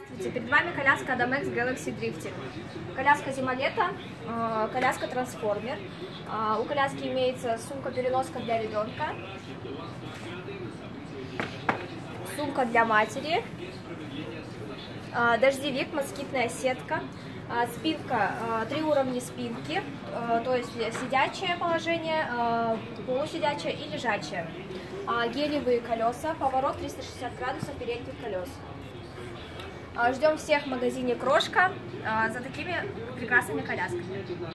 Здравствуйте, перед вами коляска Adamex Galaxy Drifting. Коляска зима-лето, коляска трансформер. У коляски имеется сумка-переноска для ребенка, сумка для матери, дождевик, москитная сетка, спинка, 3 уровня спинки, то есть сидячее положение, полусидячее и лежачее. Гелевые колеса, поворот 360 градусов передних колес. Ждем всех в магазине Крошка за такими прекрасными колясками.